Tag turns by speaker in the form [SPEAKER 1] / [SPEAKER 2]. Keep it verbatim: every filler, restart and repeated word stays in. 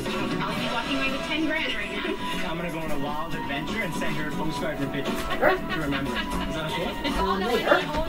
[SPEAKER 1] I'll be walking away with ten grand right now.
[SPEAKER 2] I'm gonna go on a wild adventure and send her a postcard and a picture to remember. Is that okay?
[SPEAKER 1] Oh, no,